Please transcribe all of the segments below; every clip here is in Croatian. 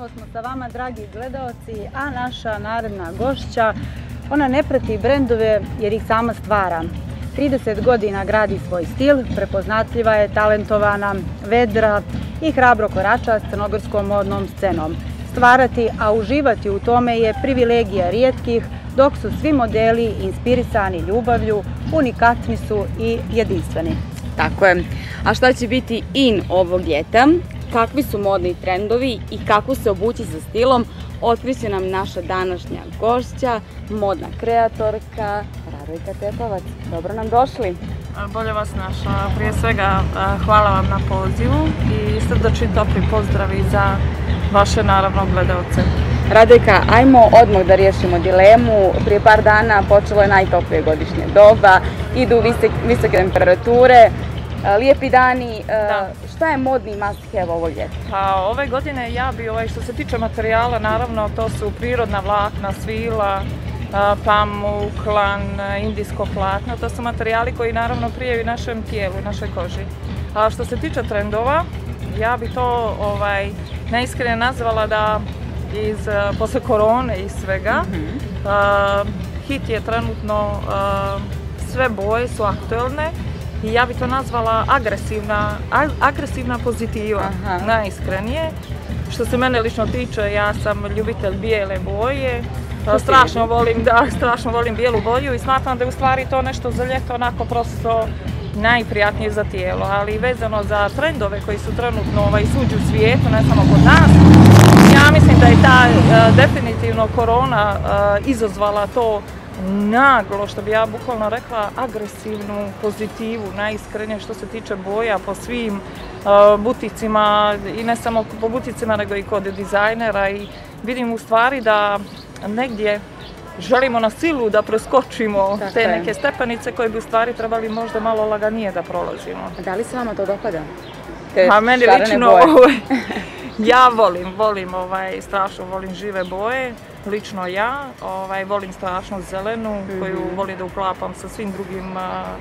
smo sa vama, dragi gledaoci, a naša naredna gošća, ona ne prati brendove jer ih sama stvara. 30 godina gradi svoj stil, prepoznatljiva je, talentovana, vedra i hrabro korača s crnogorskom modnom scenom. Stvarati, a uživati u tome je privilegija rijetkih, dok su svi modeli inspirisani ljubavlju, unikatni su i jedinstveni. Tako je. A šta će biti in ovog ljeta? Kakvi su modni trendovi i kako se obući sa stilom, otkriće nam naša današnja gošća, modna kreatorka Radojka Tepovac. Dobro nam došli. Bolje vas našla. Prije svega hvala vam na pozivu i srdačni topli pozdravi za vaše naravno gledaoce. Radojka, ajmo odmah da riješimo dilemu. Prije par dana počelo je najtoplije godišnje doba, idu visoke temperature, lijepi dani. Šta je modni must have ovog ljeta? Pa ove godine ja bi, što se tiče materijala, naravno to su prirodna vlakna, svila, pamuk, lan, indijsko platno. To su materijali koji naravno prijaju našem tijelu, našoj koži. A što se tiče trendova, ja bi to neiskreno nazvala da posle korone i svega, hit je trenutno, sve boje su aktuelne i ja bi to nazvala agresivna pozitiva, najiskrenije. Što se mene lično tiče, ja sam ljubitelj bijele boje, strašno volim bijelu boju i smatram da je u stvari to nešto za ljeto onako prosto najprijatnije za tijelo, ali vezano za trendove koji su trenutno svuđu u svijetu, ne samo kod nas, ja mislim da je ta definitivno korona izazvala to naglo, što bi ja bukvalno rekla, agresivnu pozitivu, najiskrenije što se tiče boja po svim buticima i ne samo po buticima nego i kod dizajnera i vidim u stvari da negdje želimo na silu da preskočimo te neke stepenice koje bi u stvari trebali možda malo laganije da prolazimo. Da li se vama to dopada? A meni lično, ja volim strašno volim žive boje, lično ja, volim strašno zelenu koju volim da uklapam sa svim drugim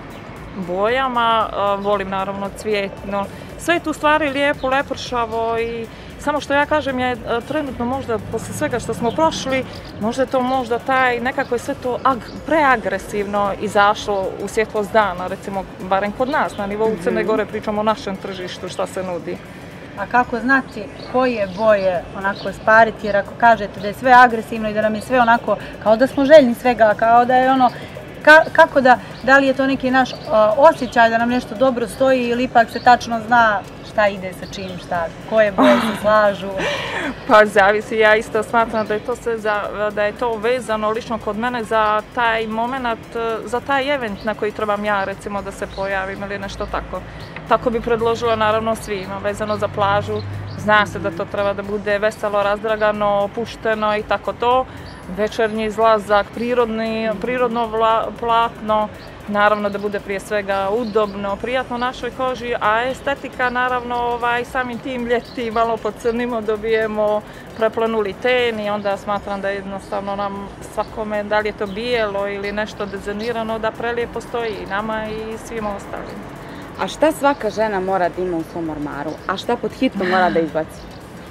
bojama, volim naravno cvjetno. Sve je tu stvari lijepo, lepršavo i samo što ja kažem je trenutno možda posle svega što smo prošli, možda je to nekako je sve to preagresivno izašlo u svjetlost dana, recimo barem kod nas na nivou Crne Gore, pričamo o našem tržištu šta se nudi. A kako znati koje boje onako spariti, jer ako kažete da je sve agresivno i da nam je sve onako kao da smo željni svega, kao da je ono, kako da li je to neki naš osjećaj da nam nešto dobro stoji ili ipak se tačno zna šta ide sa čim, koje boje se slažu? Pa zavisi, ja isto smatram da je to sve da je to vezano lično kod mene za taj moment, za taj event na koji trebam ja recimo da se pojavim ili nešto tako. Tako bi predložila naravno svima, vezano za plažu, zna se da to treba da bude veselo, razdragano, opušteno i tako to. Večernji izlazak, prirodno platno, naravno da bude prije svega udobno, prijatno našoj koži, a estetika naravno samim tim ljeti malo pocrnimo, dobijemo preplanuli ten i onda smatram da jednostavno nam svakome, da li je to bijelo ili nešto dizajnirano, da prelijepo stoji i nama i svima ostalim. A šta svaka žena mora da ima u svom ormaru, a šta pod hitno mora da izbaci?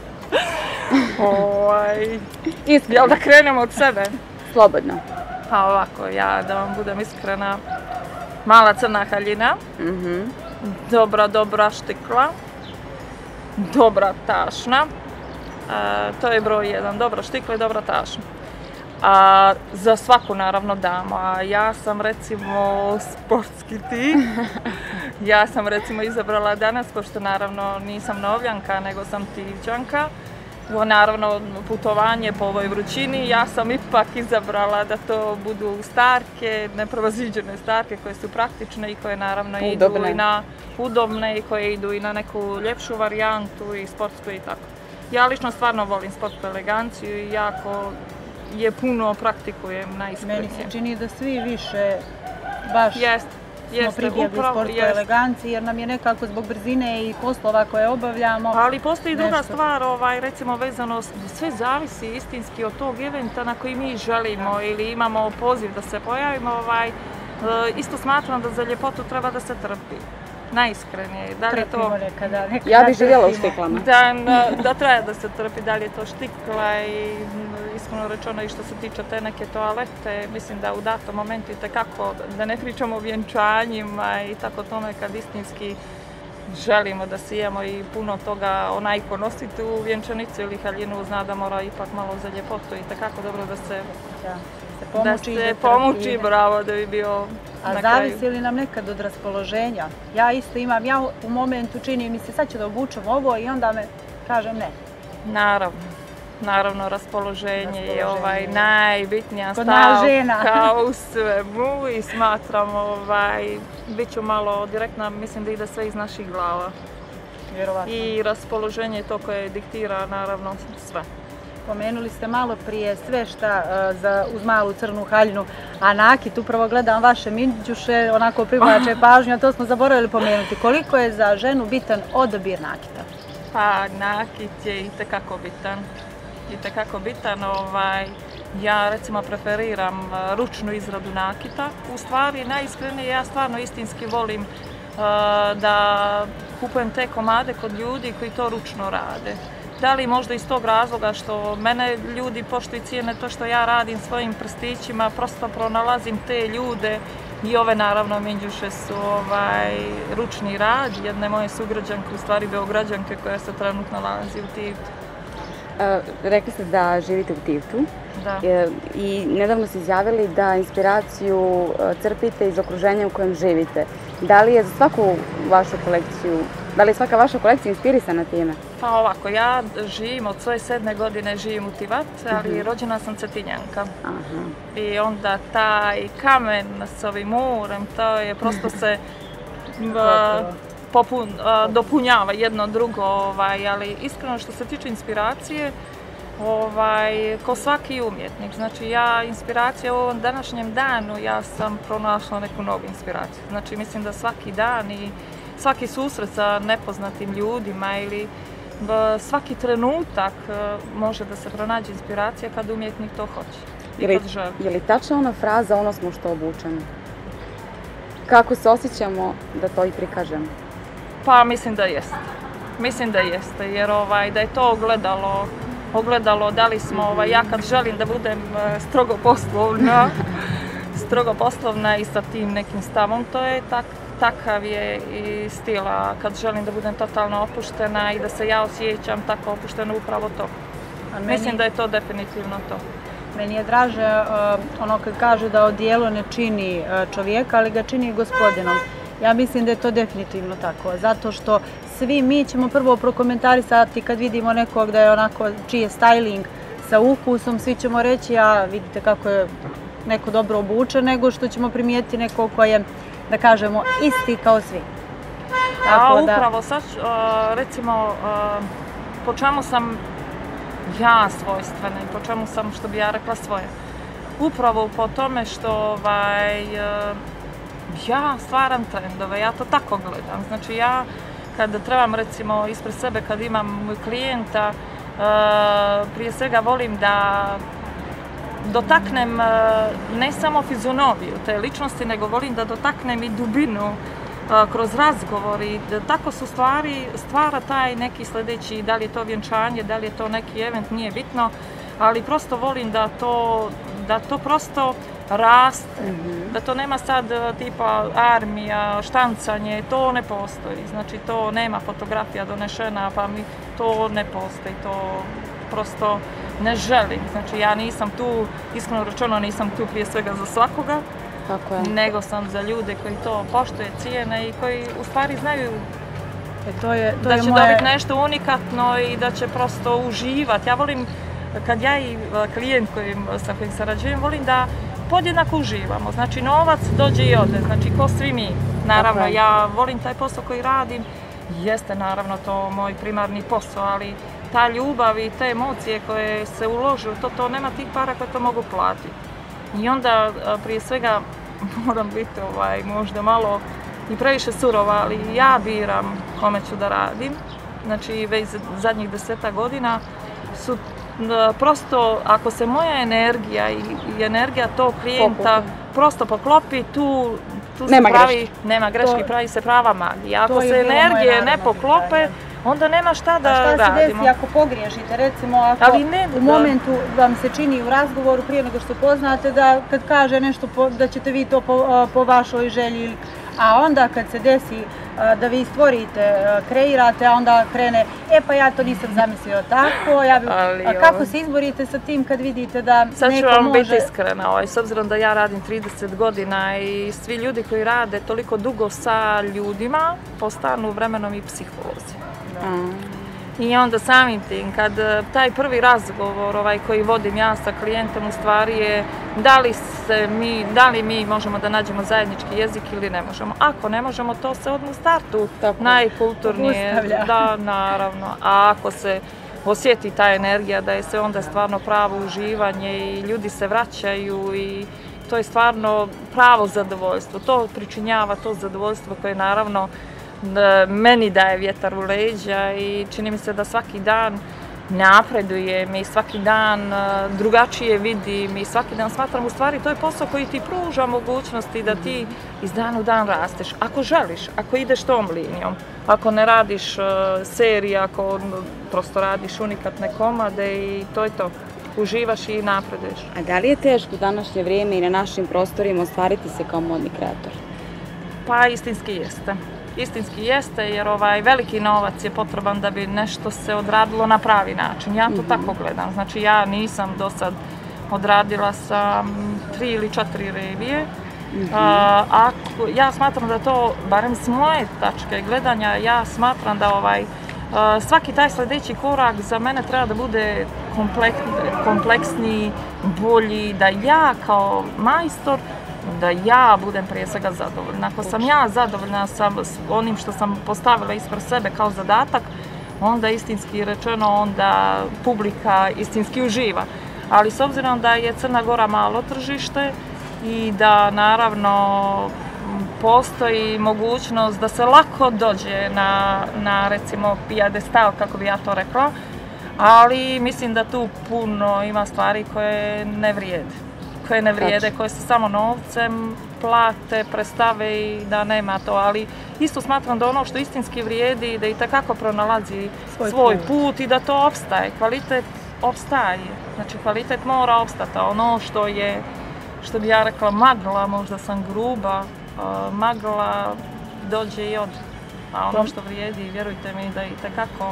Jel da krenemo od sebe? Slobodno. Pa ovako, ja da vam budem iskrena, mala crna haljina, dobra štikla, dobra tašna, to je broj 1, dobra štikla i dobra tašna. Za svaku naravno damu, a ja sam recimo sportski tip, ja sam recimo izabrala danas, pošto naravno nisam novljanka nego sam tivčanka, naravno putovanje po ovoj vrućini, ja sam ipak izabrala da to budu starke, neprevaziđene starke koje su praktične i koje naravno idu i na udobne i koje idu i na neku ljepšu varijantu i sportsku i tako. Ja lično stvarno volim sportsku eleganciju i jako je puno praktikujem najiskrenije. Meni se čini da svi više baš smo pribjegli sportskoj eleganciji jer nam je nekako zbog brzine i poslova koje obavljamo. Ali postoji druga stvar, recimo vezano, sve zavisi istinski od tog eventa na koji mi želimo ili imamo poziv da se pojavimo. Isto smatram da za ljepotu treba da se trpi. najiskrenije. Da li je to... Trpimo nekada. Ja bih živjela u štiklama. Da treba da se trpi, da li je to štikla i iskreno rečeno i što se tiče te neke toalete, mislim da u datom momentu itekako, da ne pričamo o vjenčanjima i tako tome kad istinski želimo da sijemo i puno toga onaj ko nositi u vjenčanicu ili haljinu zna da mora ipak malo za ljepotu i itekako dobro da se pomuči, bravo, da bi bio na kraju. A zavisi li nam nekad od raspoloženja? Ja isto imam, ja u momentu čini mi se sad ću da obučem ovo i onda me kažem ne. Naravno, raspoloženje je najbitnija žena. Kao u svemu i smatram, bit ću malo direktna, mislim da ide sve iz naših glava. Vjerovatno. I raspoloženje je to koje diktira naravno sve. Pomenuli ste malo prije sve šta uz malu crnu haljinu, a nakit, upravo gledam vaše minđuše, onako privlače pažnju, a to smo zaboravili pomenuti. Koliko je za ženu bitan odabir nakita? Pa nakit je itekako bitan. Ja recimo preferiram ručnu izradu nakita. U stvari najiskrenije ja stvarno istinski volim da kupujem te komade kod ljudi koji to ručno rade. Da li možda iz tog razloga što mene ljudi poštuju i cijene to što ja radim svojim prstićima, prosto pronalazim te ljude i ove naravno minđuše su ručni rad jedne moje sugrađanke, u stvari Beograđanke koja se trenutno nalazi u Tivtu. Rekli ste da živite u Tivtu. Da. I nedavno ste izjavili da inspiraciju crpite iz okruženja u kojem živite. Da li je za svaku vašu kolekciju, da li je svaka vaša kolekcija inspirisana time? Pa ovako, ja živim od svoje 7. godine živim u Tivat, ali rođena sam Cetinjanka. I onda taj kamen s ovim morem, to je prosto se dopunjava jedno drugo, ali iskreno što se tiče inspiracije, ko svaki umjetnik, znači ja inspiracija u ovom današnjem danu, ja sam pronašla neku novu inspiraciju. Znači mislim da svaki dan i svaki susret sa nepoznatim ljudima ili svaki trenutak može da se pronađe inspiracija kad umjetnik to hoće i kad želi. Je li tačna ona fraza ono smo što obučemo? Kako se osjećamo da to i prikažemo? Pa mislim da jeste. Jer da je to ogledalo da li smo, ja kad želim da budem strogo poslovna i sa tim nekim stavom, to je takav je i stil, a kad želim da budem totalno opuštena i da se ja osjećam tako opušteno, upravo to. Mislim da je to definitivno to. Meni je draže ono kad kažu da odijelo ne čini čovjeka, ali ga čini gospodinom. Ja mislim da je to definitivno tako, zato što svi mi ćemo prvo prokomentarisati kad vidimo nekog da je onako čiji je styling sa ukusom, svi ćemo reći a vidite kako je neko dobro obučen, nego što ćemo primijetiti nekog ko je, da kažemo, isti kao svi. Upravo sad, recimo, po čemu sam ja svojstvena i po čemu sam, što bi ja rekla, svoje. Upravo po tome što ja stvaram trendove, ja to tako gledam. Znači ja kad trebam recimo ispred sebe, kad imam klijenta, prije svega volim da dotaknem ne samo fizionomiju te ličnosti, nego volim da dotaknem i dubinu kroz razgovor i tako su stvara taj neki sljedeći, da li je to vjenčanje, da li je to neki event, nije bitno, ali prosto volim da to prosto raste, da to nema sad tipa armija, štancanje, to ne postoji, znači to nema fotografija donešena pa mi to ne postoji, to prosto ne želim, znači ja nisam tu, iskreno rečeno nisam tu prije svega za svakoga, nego sam za ljude koji to poštuje, cijene i koji u stvari znaju da će dobiti nešto unikatno i da će prosto uživati. Ja volim, kad ja i klijent sa kojim sarađujem, volim da podjednako uživamo. Znači novac dođe i ode, znači ko svi mi. Naravno, ja volim taj posao koji radim, jeste naravno to moj primarni posao, ali ta ljubav i te emocije koje se uložu, to nema tih para koje to mogu platiti. I onda prije svega moram biti možda malo i previše surova, ali ja biram kome ću da radim. Znači već zadnjih 10 godina su prosto, ako se moja energija i energija tog klijenta prosto poklopi, tu tu se pravi, nema greški, pravi se prava magija. Ako se energije ne poklope, onda nema šta da radimo. A šta se desi ako pogriješite? Recimo, ako u momentu vam se čini u razgovoru prije nego što poznate da kad kaže nešto da ćete vi to po vašoj želji, a onda kad se desi da vi stvorite, kreirate, a onda krene, pa ja to nisam zamislio tako, kako se izborite sa tim kad vidite da neko može... Sad ću vam biti iskrena, s obzirom da ja radim 30 godina i svi ljudi koji rade toliko dugo sa ljudima postanu vremenom i psiholozi. I onda samim tim, kad taj prvi razgovor koji vodim ja sa klijentom u stvari je da li mi možemo da nađemo zajednički jezik ili ne možemo. Ako ne možemo, to se odmah u startu najkulturnije, da, naravno. A ako se osjeti ta energija da je sve onda stvarno pravo uživanje i ljudi se vraćaju i to je stvarno pravo zadovoljstvo. To pričinjava to zadovoljstvo koje naravno meni daje vjetar u leđa i čini mi se da svaki dan napredujem i svaki dan drugačije vidim i svaki dan smatram u stvari to je posao koji ti pruža mogućnosti da ti iz dana u dan rasteš. Ako želiš, ako ideš tom linijom, ako ne radiš serije, ako prosto radiš unikatne komade i to je to. Uživaš i napreduješ. A da li je teško u današnje vrijeme i na našim prostorima ostvariti se kao modni kreator? Pa istinski jeste. Istinski jeste jer veliki novac je potreban da bi nešto se odradilo na pravi način. Ja to tako gledam. Znači ja nisam do sad odradila sam 3 ili 4 revije. Ja smatram da to, barem s moje tačke gledanja, ja smatram da svaki taj sljedeći korak za mene treba da bude kompleksniji, bolji, da ja kao majstor da ja budem prije svega zadovoljna. Ako sam ja zadovoljna sa onim što sam postavila ispred sebe kao zadatak, onda istinski rečeno, onda publika istinski uživa. Ali s obzirom da je Crna Gora malo tržište i da naravno postoji mogućnost da se lako dođe na recimo pijedestal, kako bi ja to rekla, ali mislim da tu puno ima stvari koje ne vrijede. Koje se samo novcem plate, predstave i da nema to, ali isto smatram da ono što istinski vrijedi, da itekako pronalazi svoj put i da to opstaje. Kvalitet opstaje, znači kvalitet mora opstati, ono što bi ja rekla magla, možda sam gruba, magla dođe i od, a ono što vrijedi, vjerujte mi da itekako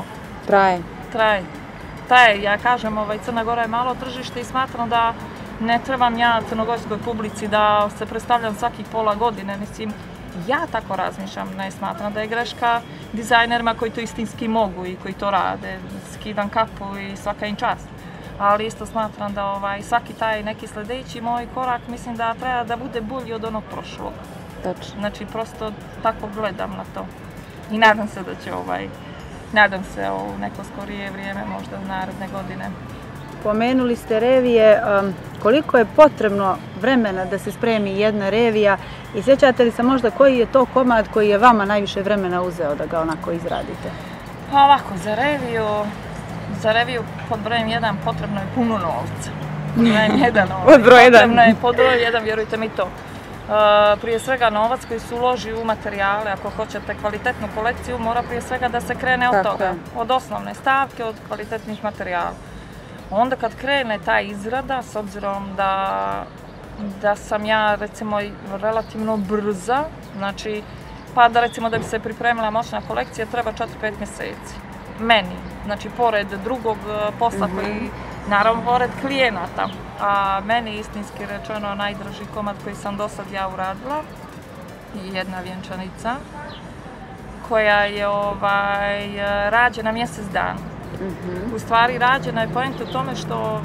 traje. Ja kažem, Crna Gora je malo tržište i smatram da ne trebam ja crnogorskoj publici da se predstavljam svakih pola godine, mislim, ja tako razmišljam, ne smatram da je greška dizajnerima koji to istinski mogu i koji to rade, skidam kapu i svaka im čast. Ali isto smatram da svaki taj neki sljedeći moj korak mislim da treba da bude bolji od onog prošlog. Znači prosto tako gledam na to i nadam se da će nadam se u neko skorije vrijeme, možda naredne godine. Pomenuli ste revije, koliko je potrebno vremena da se spremi jedna revija i sjećate li se možda koji je to komad koji je vama najviše vremena uzeo da ga onako izradite? Pa ovako, za reviju pod brojem 1 potrebno je puno novca. Pod brojem 1, vjerujte mi to. Prije svega novac koji se uloži u materijale, ako hoćete kvalitetnu kolekciju, mora prije svega da se krene od toga, od osnovne stavke, od kvalitetnih materijala. Onda kad krene ta izrada, s obzirom da sam ja recimo relativno brza, znači pa da recimo da bi se pripremila moćna kolekcija treba 4-5 mjeseci. Meni, znači pored drugog posla koji, naravno pored klijenata, a meni istinski rečeno najdraži komad koji sam do sad ja uradila je jedna vjenčanica koja je rađena mjesec dana. U stvari rađena je poenta u tome što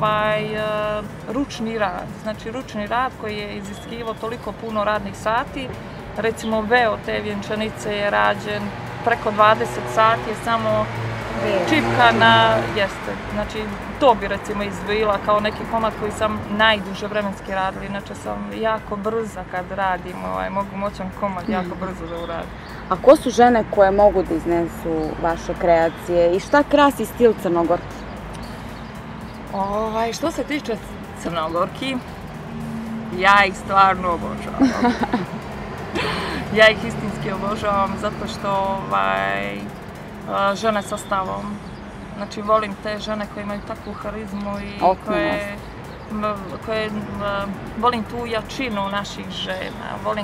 ručni rad, znači ručni rad koji je iziskivao toliko puno radnih sati, recimo veo te vjenčanice je rađen preko 20 sati, je samo čipka jeste, znači to bi recimo izdvojila kao neki komad koji sam najduže vremenski radila, inače sam jako brza kad radim, mogu moćan komad jako brzo da uradim. A ko su žene koje mogu da iznesu vaše kreacije i šta krasi stil Crnogorki? Što se tiče Crnogorki, ja ih stvarno obožavam. Ja ih istinski obožavam zato što žene sa stavom. Znači volim te žene koje imaju takvu harizmu i koje volim tu jačinu naših žena. Volim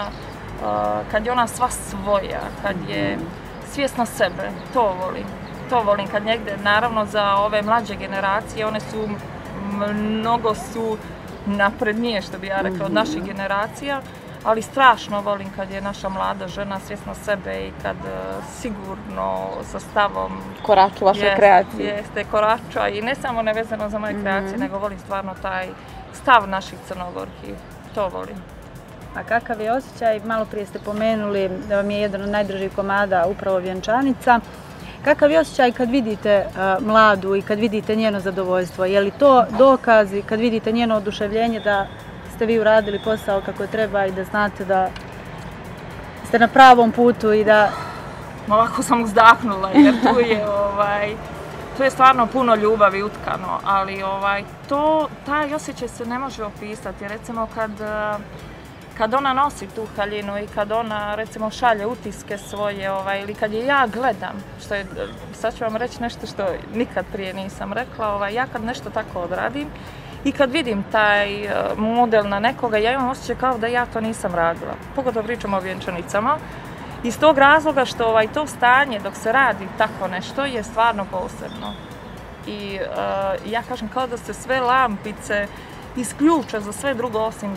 kad je ona sva svoja, kad je svjesna sebe, to volim. To volim kad negdje, naravno za ove mlađe generacije, one su mnogo naprednije, što bi ja rekla, od naših generacija, ali strašno volim kad je naša mlada žena svjesna sebe i kad sigurno sa stavom koraču vaše kreacije. Jeste, korača i ne samo nevezano za moje kreacije, nego volim stvarno taj stav naših Crnogorki, to volim. A kakav je osjećaj? Malo prije ste pomenuli da vam je jedan od najdražih komada upravo Vjenčanica. Kakav je osjećaj kad vidite mladu i kad vidite njeno zadovoljstvo? Je li to dokaz i kad vidite njeno oduševljenje da ste vi uradili posao kako treba i da znate da ste na pravom putu i da... Ovako sam uzdahnula jer tu je stvarno puno ljubavi utkano, ali taj osjećaj se ne može opisati. Recimo kad ona nosi tu haljinu i kad ona recimo šalje utiske svoje ili kad je ja gledam, što je, sad ću vam reći nešto što nikad prije nisam rekla, ja kad nešto tako odradim i kad vidim taj model na nekoga, ja imam osjećaj kao da ja to nisam radila. Pogotovo pričamo o vjenčanicama. Iz tog razloga što to stanje dok se radi tako nešto je stvarno posebno. I ja kažem kao da se sve lampice isključe za sve drugo osim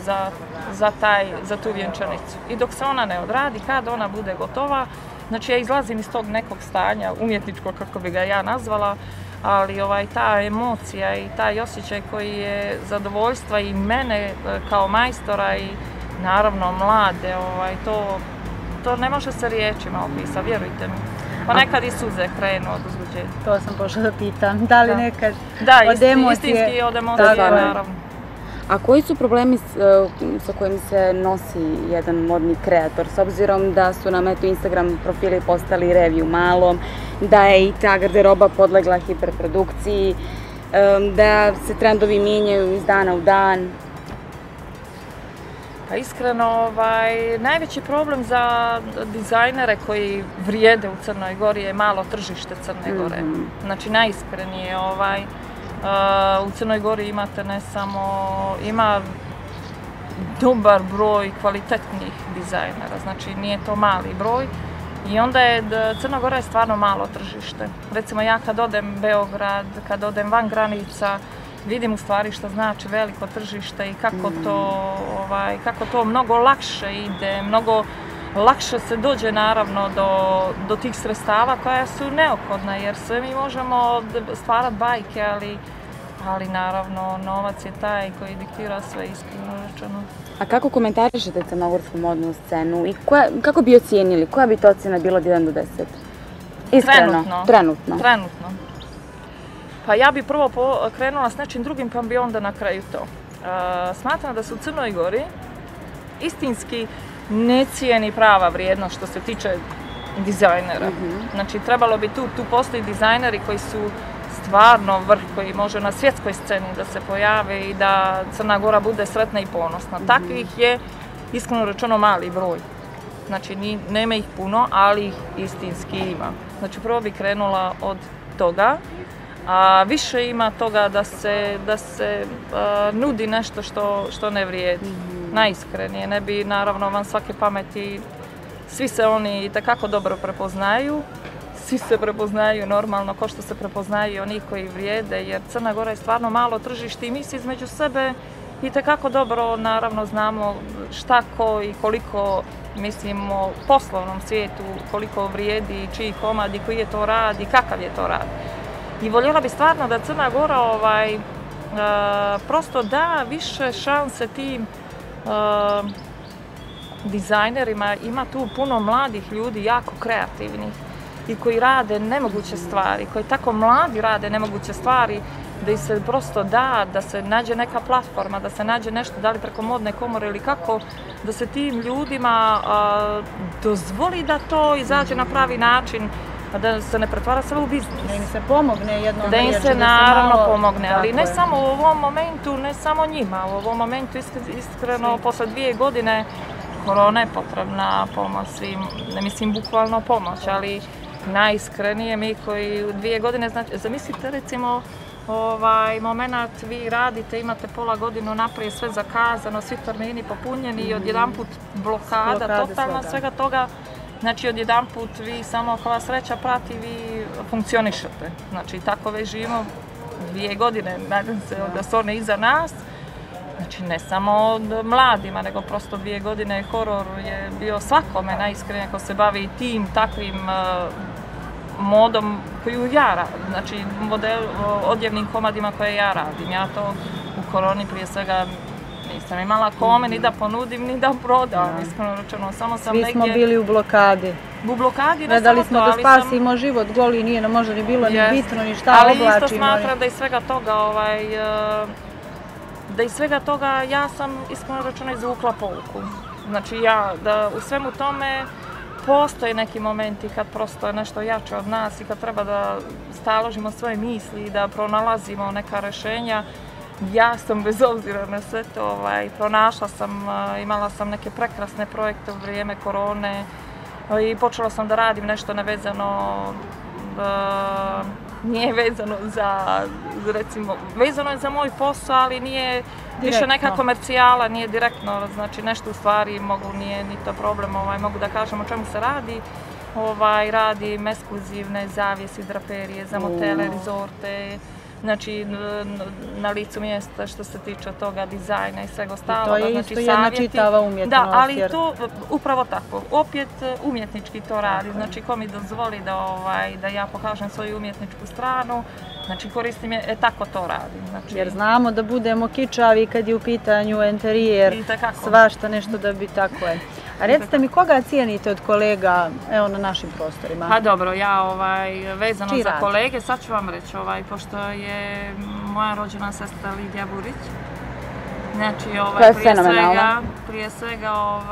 za tu vjenčanicu. I dok se ona ne odradi, kad ona bude gotova, znači ja izlazim iz tog nekog stanja, umjetničkog kako bi ga ja nazvala, ali ta emocija i taj osjećaj koji je zadovoljstva i mene kao majstora i naravno mlade, to ne može se riječima opisati, vjerujte mi. Pa nekad i suze krenu od uzbuđenja. To sam pošla da pitam. Da li nekad od emocije? Da, istinski od emocije, naravno. A koji su problemi sa kojim se nosi jedan modni kreator, s obzirom da su nam Instagram profili postali review malo, da je i ta garderoba podlegla hiperprodukciji, da se trendovi mijenjaju iz dana u dan? Pa iskreno, najveći problem za dizajnere koji vrijede u Crnoj Gori je malo tržište Crne Gore. Znači najiskrenije, u Crnoj Gori imate ima dobar broj kvalitetnih dizajnera, znači nije to mali broj i onda je Crna Gora je stvarno malo tržište. Recimo ja kad odem u Beograd, kad odem van granica, vidim u stvari što znači veliko tržište i kako to mnogo lakše ide, mnogo lakše se dođe naravno do tih sredstava koja su neophodna jer sve mi možemo stvarati bajke, ali naravno novac je taj koji diktira sve, iskreno rečeno. A kako komentarišete crnogorsku modnu scenu i kako bi ocijenili? Koja bi to ocjena bila od 1 do 10? Iskreno? Trenutno. Pa ja bi prvo krenula s nečim drugim pa bi onda na kraju to. Smatram da se u Crnoj Gori istinski ne cijeni prava vrijednost što se tiče dizajnera. Znači trebalo bi tu postoji dizajneri koji su stvarno vrh, koji može na svjetskoj sceni da se pojave i da Crna Gora bude sretna i ponosna. Takvih je iskreno rečeno mali broj. Znači nema ih puno, ali ih istinski ima. Znači prvo bi krenula od toga, a više ima toga da se nudi nešto što ne vrijedi. Najiskrenije, ne bi naravno van svake pameti, svi se oni itekako dobro prepoznaju, svi se prepoznaju normalno kao što se prepoznaju oni koji vrijede, jer Crna Gora je stvarno malo tržište i mi se između sebe itekako dobro naravno znamo šta ko i koliko, mislim, u poslovnom svijetu, koliko vrijedi, čiji komad i koji je to rad i kakav je to rad. I voljela bi stvarno da Crna Gora prosto da više šanse tim dizajnerima, ima tu puno mladih ljudi, jako kreativnih i koji rade nemoguće stvari, koji tako mladi rade nemoguće stvari, da ih se prosto da se nađe neka platforma, da se nađe nešto, da li preko modne komore ili kako, da se tim ljudima dozvoli da to izađe na pravi način, da se ne pretvara sve u biznis. Da im se pomogne jednom da im se naravno pomogne, ali ne samo u ovom momentu, ne samo njima. U ovom momentu iskreno, posle 2 godine, korona je potrebna pomoć svim, ne mislim bukvalno pomoć, ali najiskrenije mi koji u 2 godine, znači, zamislite recimo moment, vi radite, imate pola godinu naprijed sve zakazano, svi termini popunjeni i odjedanput blokada totalna svega toga. Znači odjedanput vi samo ako vas sreća prati, vi funkcionišete. Znači tako već živimo 2 godine, nadam se da su one iza nas. Znači ne samo od mladima, nego prosto 2 godine horor je bio svakome najiskrenije ko se bavi tim takvim modom koju ja radim, znači odjevnim komadima koje ja radim. Ja to u koroni prije svega nisam imala kome ni da ponudim, ni da prodam, iskreno rečeno, samo sam negdje... Svi smo bili u blokadi. U blokadi, ne gledali samo to, smo da spasimo život goli, nije nam možda ni bilo ni bitno, ni šta oblačimo. Ali isto smatram da iz svega toga, ja sam iskreno rečeno izvukla pouku. Znači da u svemu tome postoje neki momenti kad prosto je nešto jače od nas i kad treba da staložimo svoje misli i da pronalazimo neka rješenja. Ja sam bez obzira na sve to pronašla sam, imala sam neke prekrasne projekte u vrijeme korone i počela sam da radim nešto nevezano, nije vezano za, recimo, vezano je za moj posao, ali nije više neka komercijala, nije direktno, znači nešto u stvari nije ni to problem, mogu da kažem o čemu se radi. Radim ekskluzivne zavjese i draperije za motele, rezorte, znači na licu mjesta što se tiče toga dizajna i svega ostalog. To je isto jedna čitava umjetnost. Da, ali to upravo tako, opet umjetnički to radi, znači ko mi dozvoli da ja pokažem svoju umjetničku stranu, znači koristim je, tako to radim. Jer znamo da budemo kičavi kad je u pitanju enterijer, svašta nešto da bi tako je. A recite mi, koga cijenite od kolega, evo, na našim prostorima? Pa dobro, ja vezano za kolege, sad ću vam reći, pošto je moja rođena sestra Lidija Burić. Znači, prije svega,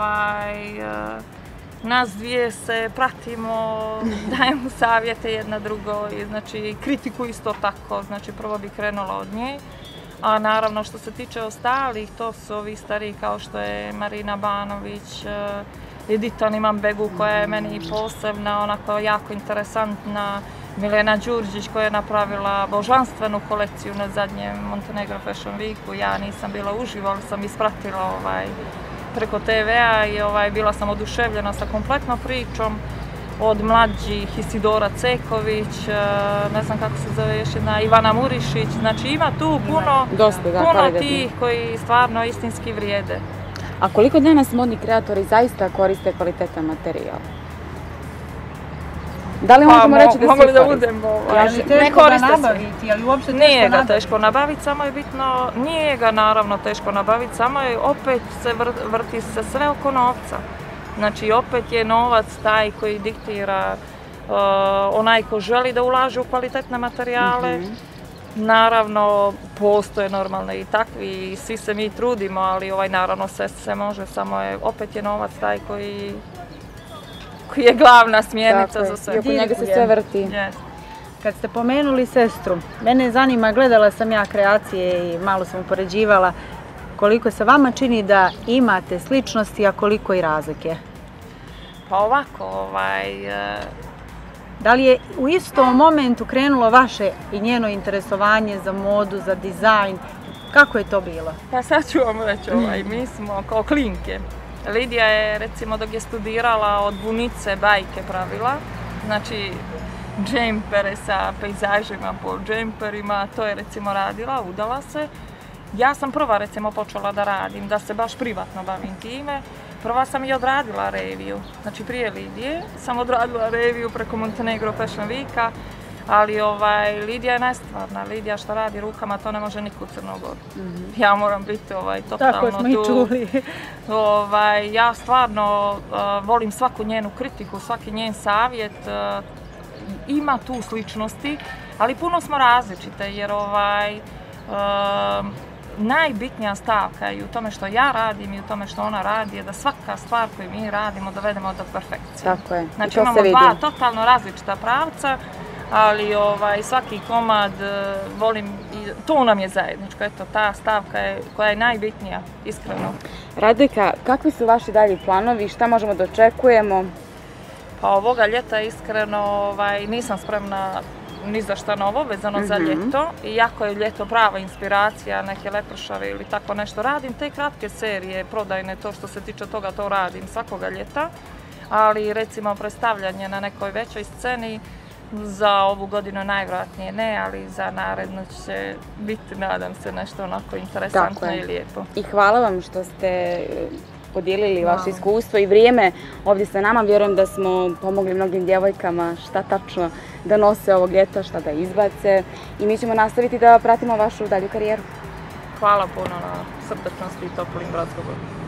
nas dvije se pratimo, dajemo savjete jedna drugoj, znači kritiku isto tako, znači prvo bi krenula od nje. A naravno što se tiče ostalih, to su ovi stariji kao što je Marina Banović, Edita Imanbegu koja je meni posebna, onako jako interesantna, Milena Đurđić koja je napravila božanstvenu kolekciju na zadnjem Montenegro Fashion Weeku. Ja nisam bila uživo, ali sam ispratila preko TV-a i bila sam oduševljena sa kompletnom pričom. Od mlađih Isidora Ceković, ne znam kako se zove još jedna, Ivana Murišić, znači ima tu puno tih koji stvarno istinski vrijede. A koliko danas modni kreatori zaista koriste kvalitetan materijal? Da li možemo reći da svi koriste? Ne koriste nabaviti, ali uopšte teško nabaviti? Nije ga teško nabaviti, samo je bitno, nije ga naravno teško nabaviti, samo je opet vrti se sve oko novca. Znači opet je novac taj koji diktira onaj ko želi da ulaže u kvalitetne materijale. Naravno postoje normalne i takvi i svi se mi trudimo, ali naravno sve se može, samo je opet je novac taj koji je glavna smjernica za sve. I oko njega se sve vrti. Kad ste pomenuli sestru, mene zanima, gledala sam ja kreacije i malo sam upoređivala, koliko se vama čini da imate sličnosti, a koliko i razlike? Pa ovako, Da li je u istom momentu krenulo vaše i njeno interesovanje za modu, za dizajn? Kako je to bilo? Pa sad ću vam reći, mi smo kao klinke. Lidija je, recimo, dok je studirala od vunice bajke pravila, znači džempere sa pejzažima po džemperima, to je recimo radila, udala se. Ja sam prva recimo počela da radim, da se baš privatno bavim time. Prva sam i odradila reviju, znači prije Lidije sam odradila reviju preko Montenegro Fashion Weeka, ali Lidija je nestvarna, Lidija što radi rukama to ne može niko u Crnogoru. Ja moram biti totalno tu. Tako smo i čuli. Ja stvarno volim svaku njenu kritiku, svaki njen savjet, ima tu sličnosti, ali puno smo različite jer najbitnija stavka je u tome što ja radim i u tome što ona radi je da svaka stvar koju mi radimo dovedemo do perfekcije. Tako je. Znači imamo dva totalno različita pravca, ali svaki komad volim to nam je zajedničko, eto, ta stavka je koja je najbitnija, iskreno. Radojka, kakvi su vaši dalji planovi, šta možemo da očekujemo? Pa ovoga ljeta iskreno nisam spremna ni za šta novo vezano za ljeto. Iako je ljeto prava inspiracija, neke lepršave ili tako nešto radim, te kratke serije prodajne, to što se tiče toga, to radim svakoga ljeta. Ali recimo predstavljanje na nekoj većoj sceni za ovu godinu najvjerojatnije ne, ali za narednu će biti, nadam se, nešto onako interesantno i lijepo. I hvala vam što ste podijelili vaše iskustvo i vrijeme ovdje sa nama. Vjerujem da smo pomogli mnogim djevojkama šta tačno da nose ovog ljeta, šta da izbace i mi ćemo nastaviti da pratimo vašu dalju karijeru. Hvala puno na srdačnosti i toplim razgovoru.